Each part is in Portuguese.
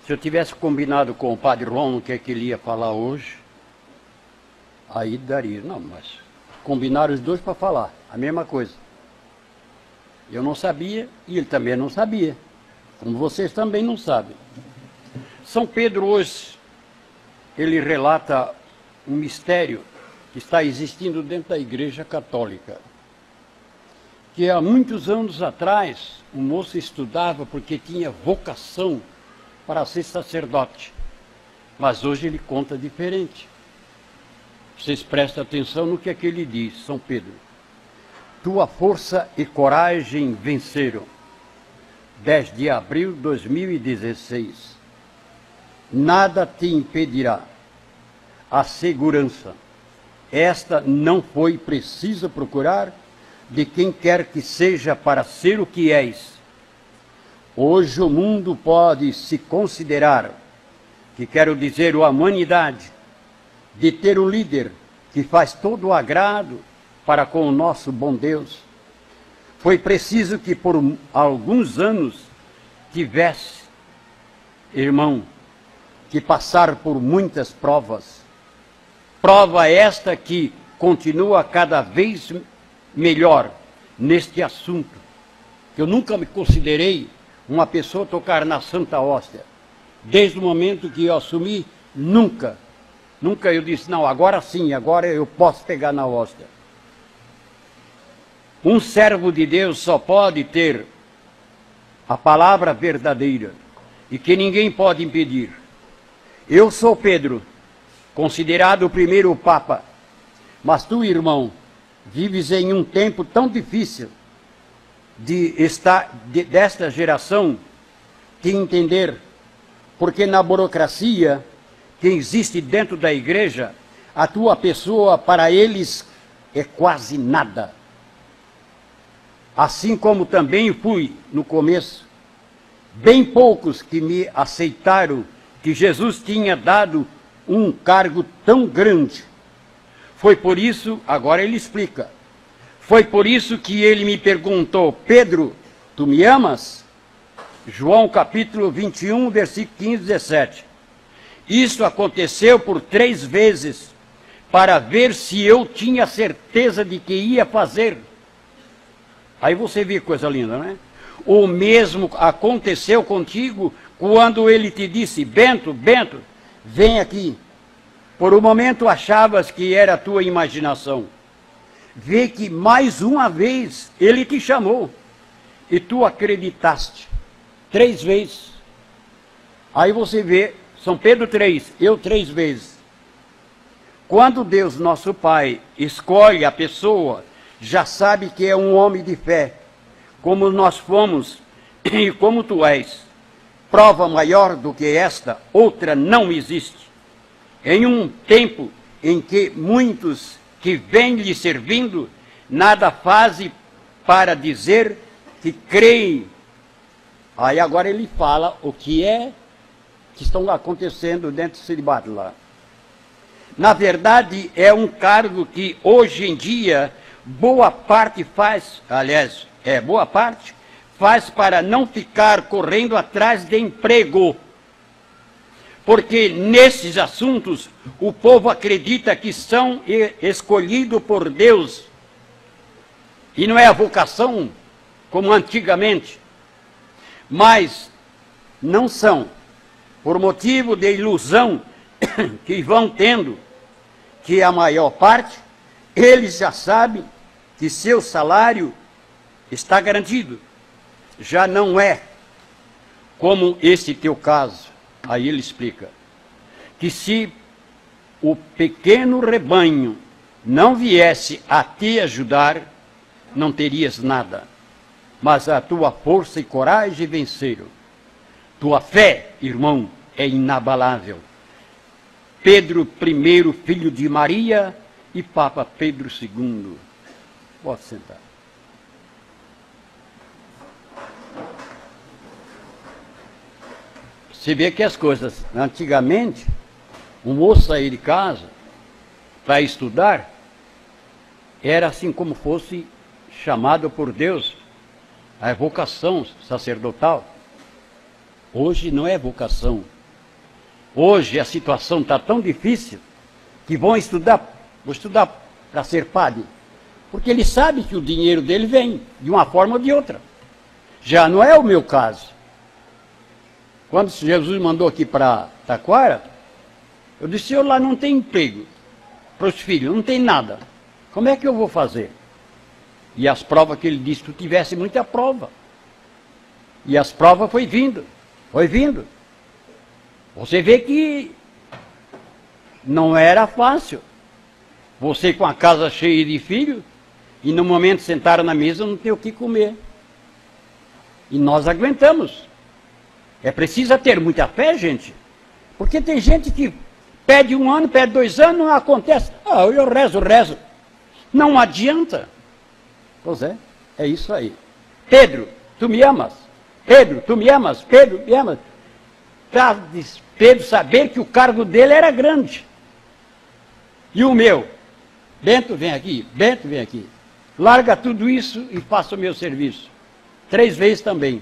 Se eu tivesse combinado com o padre Ron o que é que ele ia falar hoje, aí daria. Não, mas combinaram os dois para falar a mesma coisa. Eu não sabia e ele também não sabia, como vocês também não sabem. São Pedro hoje, ele relata um mistério que está existindo dentro da Igreja Católica. Que há muitos anos atrás, um moço estudava porque tinha vocação para ser sacerdote. Mas hoje ele conta diferente. Vocês prestem atenção no que é que ele diz, São Pedro. Tua força e coragem venceram. 10 de abril de 2016. Nada te impedirá. A segurança. Esta não foi preciso procurar de quem quer que seja para ser o que és. Hoje o mundo pode se considerar, que quero dizer a humanidade, de ter um líder que faz todo o agrado para com o nosso bom Deus. Foi preciso que por alguns anos tivesse, irmão, que passar por muitas provas. Prova esta que continua cada vez melhor neste assunto, que eu nunca me considerei uma pessoa tocar na Santa Hóstia. Desde o momento que eu assumi, nunca eu disse, não, agora sim, agora eu posso pegar na hóstia. Um servo de Deus só pode ter a palavra verdadeira e que ninguém pode impedir. Eu sou Pedro, considerado o primeiro Papa, mas tu, irmão, vives em um tempo tão difícil desta geração de entender, porque na burocracia que existe dentro da igreja, a tua pessoa para eles é quase nada. Assim como também fui no começo, bem poucos que me aceitaram que Jesus tinha dado um cargo tão grande. Foi por isso, agora ele explica, foi por isso que ele me perguntou, Pedro, tu me amas? João capítulo 21, versículo 15 e 17. Isso aconteceu por 3 vezes, para ver se eu tinha certeza de que ia fazer. Aí você vê coisa linda, né? O mesmo aconteceu contigo quando ele te disse, Bento, Bento, vem aqui. Por um momento achavas que era a tua imaginação. Vê que mais uma vez ele te chamou e tu acreditaste. 3 vezes. Aí você vê, São Pedro 3, eu 3 vezes. Quando Deus, nosso Pai, escolhe a pessoa, já sabe que é um homem de fé, como nós fomos e como tu és. Prova maior do que esta, outra não existe. Em um tempo em que muitos que vêm lhe servindo, nada fazem para dizer que creem. Aí agora ele fala o que estão acontecendo dentro do celibato lá. Na verdade, é um cargo que hoje em dia boa parte faz para não ficar correndo atrás de emprego. Porque nesses assuntos o povo acredita que são escolhidos por Deus. E não é a vocação como antigamente. Mas não são, por motivo de ilusão que vão tendo, que a maior parte, eles já sabem que seu salário está garantido. Já não é como esse teu caso. Aí ele explica que se o pequeno rebanho não viesse a te ajudar, não terias nada. Mas a tua força e coragem venceram. Tua fé, irmão, é inabalável. Pedro I, filho de Maria, e Papa Pedro II. Pode sentar. Você vê que as coisas, antigamente, um moço sair de casa para estudar, era assim como fosse chamado por Deus, a vocação sacerdotal. Hoje não é vocação, Hoje a situação está tão difícil que vou estudar para ser padre. Porque ele sabe que o dinheiro dele vem, de uma forma ou de outra. Já não é o meu caso. Quando Jesus mandou aqui para Taquara, eu disse, Senhor, lá não tem emprego para os filhos, não tem nada. Como é que eu vou fazer? E as provas que ele disse, tu tivesse muita prova. E as provas foi vindo. Você vê que não era fácil. Você com a casa cheia de filhos, e no momento sentaram na mesa não tem o que comer. E nós aguentamos. É preciso ter muita fé, gente. Porque tem gente que pede 1 ano, pede 2 anos, não acontece. Ah, eu rezo. Não adianta. Pois é isso aí. Pedro, tu me amas? Pedro, tu me amas? Pedro, me amas? Para Pedro saber que o cargo dele era grande. E o meu? Bento, vem aqui. Bento, vem aqui. Larga tudo isso e faça o meu serviço. 3 vezes também.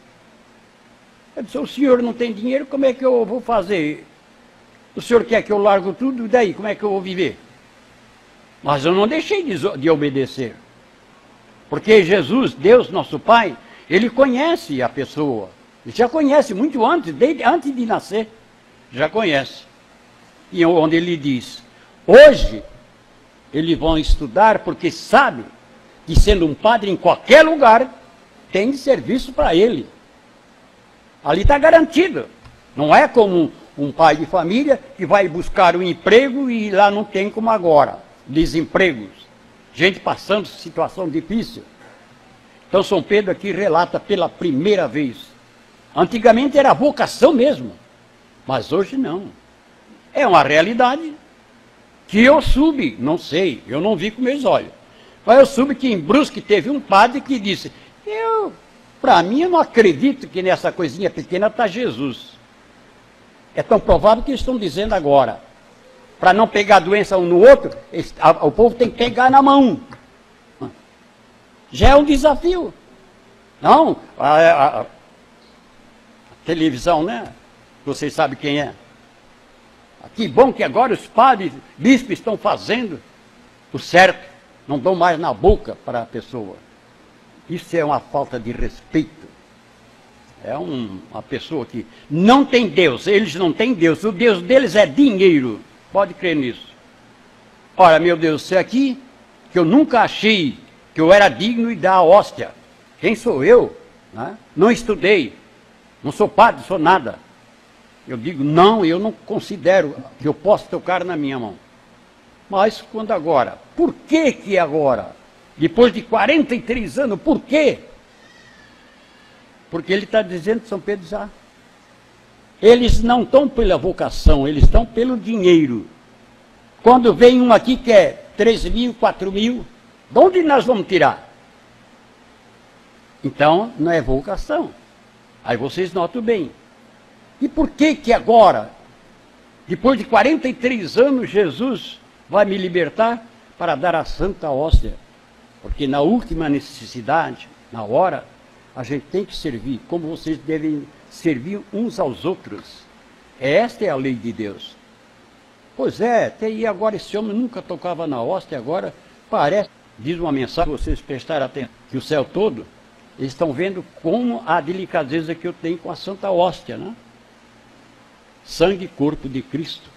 Eu disse, o senhor não tem dinheiro, como é que eu vou fazer? O senhor quer que eu largo tudo, e daí, como é que eu vou viver? Mas eu não deixei de obedecer. Porque Jesus, Deus, nosso Pai, Ele conhece a pessoa. Ele já conhece muito antes, antes de nascer. Já conhece. E onde Ele diz, hoje, eles vão estudar porque sabe que sendo um padre em qualquer lugar, tem serviço para ele. Ali está garantido. Não é como um pai de família que vai buscar um emprego e lá não tem como agora. Desempregos. Gente passando situação difícil. Então São Pedro aqui relata pela primeira vez. Antigamente era vocação mesmo. Mas hoje não. É uma realidade que eu soube, não sei, eu não vi com meus olhos. Mas eu soube que em Brusque teve um padre que disse, para mim, eu não acredito que nessa coisinha pequena está Jesus. É tão provável que eles estão dizendo agora. Para não pegar a doença um no outro, o povo tem que pegar na mão. Já é um desafio. Não, a televisão, né? Vocês sabem quem é. Que bom que agora os padres, bispos estão fazendo o certo. Não dão mais na boca para a pessoa. Isso é uma falta de respeito. É uma pessoa que não tem Deus. Eles não têm Deus. O Deus deles é dinheiro. Pode crer nisso. Ora, meu Deus, isso aqui, que eu nunca achei que eu era digno de dar a hóstia. Quem sou eu? Né? Não estudei. Não sou padre, sou nada. Eu digo, não, eu não considero que eu possa tocar na minha mão. Mas quando agora? Por que agora? Depois de 43 anos, por quê? Porque ele está dizendo, São Pedro já. Eles não estão pela vocação, eles estão pelo dinheiro. Quando vem um aqui que é 3 mil, 4 mil, de onde nós vamos tirar? Então, não é vocação. Aí vocês notam bem. E por que agora, depois de 43 anos, Jesus vai me libertar para dar a Santa Hóstia? Porque na última necessidade, na hora, a gente tem que servir, como vocês devem servir uns aos outros. Esta é a lei de Deus. Pois é, até aí agora esse homem nunca tocava na hóstia, agora parece, diz uma mensagem, vocês prestarem atenção, que o céu todo, eles estão vendo como a delicadeza que eu tenho com a Santa Hóstia, né? Sangue e corpo de Cristo.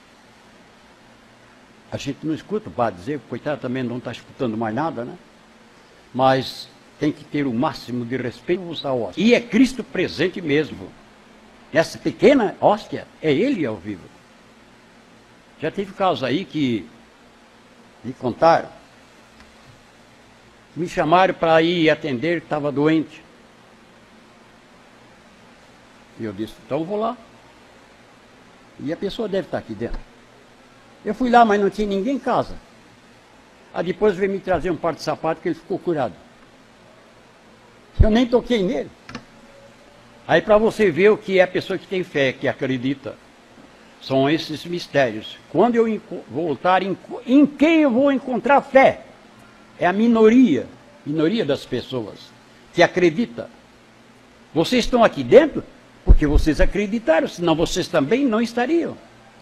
A gente não escuta o padre dizer, coitado também não está escutando mais nada, né? Mas tem que ter o máximo de respeito à hóstia. E é Cristo presente mesmo. Essa pequena hóstia é Ele ao vivo. Já teve casos aí que me contaram, me chamaram para ir atender, que estava doente. E eu disse, então eu vou lá. E a pessoa deve estar aqui dentro. Eu fui lá, mas não tinha ninguém em casa. Aí depois veio me trazer um par de sapato que ele ficou curado. Eu nem toquei nele. Aí para você ver o que é a pessoa que tem fé, que acredita. São esses mistérios. Quando eu voltar, em quem eu vou encontrar fé? É a minoria das pessoas que acredita. Vocês estão aqui dentro Porque vocês acreditaram, senão vocês também não estariam.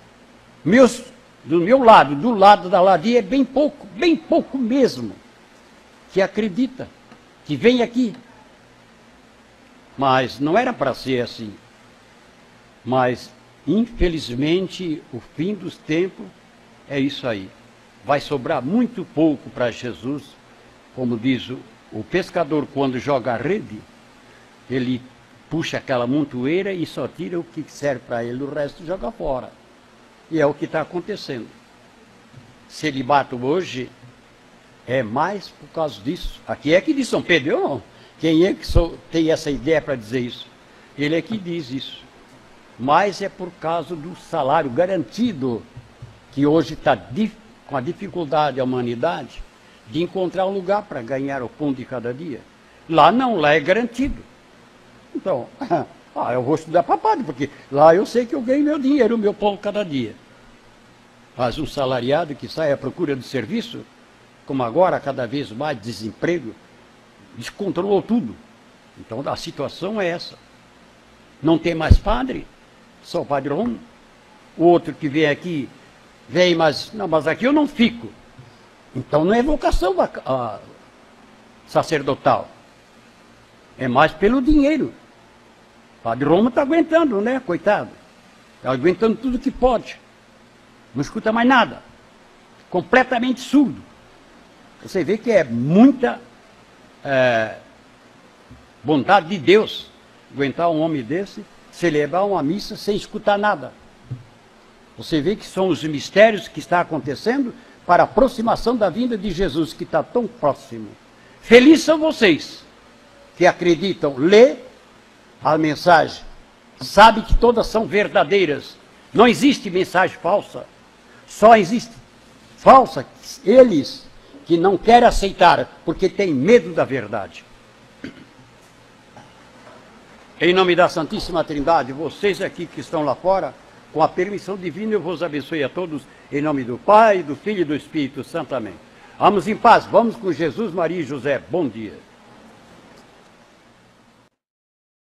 Do meu lado, do lado da ladeira, é bem pouco mesmo, que acredita, que vem aqui. Mas não era para ser assim. Mas, infelizmente, o fim dos tempos é isso aí. Vai sobrar muito pouco para Jesus. Como diz o pescador, quando joga a rede, ele puxa aquela montoeira e só tira o que serve para ele, o resto joga fora. E é o que está acontecendo. Celibato hoje é mais por causa disso. Aqui é que diz São Pedro, eu não. Quem é que tem essa ideia para dizer isso? Ele é que diz isso. Mas é por causa do salário garantido, que hoje está com a dificuldade da humanidade de encontrar um lugar para ganhar o pão de cada dia. Lá não, lá é garantido. Então, eu vou estudar para padre, porque lá eu sei que eu ganho meu dinheiro, o meu pão cada dia. Mas um salariado que sai à procura de serviço, como agora, cada vez mais desemprego, descontrolou tudo. Então a situação é essa. Não tem mais padre, só o padre Romo. O outro que vem aqui, vem, mas aqui eu não fico. Então não é vocação sacerdotal. É mais pelo dinheiro. O padre Romo está aguentando, né? Coitado. Está aguentando tudo que pode. Não escuta mais nada. Completamente surdo. Você vê que é muita vontade de Deus aguentar um homem desse, celebrar uma missa sem escutar nada. Você vê que são os mistérios que estão acontecendo para a aproximação da vinda de Jesus, que está tão próximo. Felizes são vocês que acreditam, lê a mensagem, sabe que todas são verdadeiras. Não existe mensagem falsa. Só existe falsa eles que não querem aceitar, porque têm medo da verdade. Em nome da Santíssima Trindade, vocês aqui que estão lá fora, com a permissão divina, eu vos abençoe a todos, em nome do Pai, do Filho e do Espírito Santo. Amém. Vamos em paz, vamos com Jesus, Maria e José. Bom dia.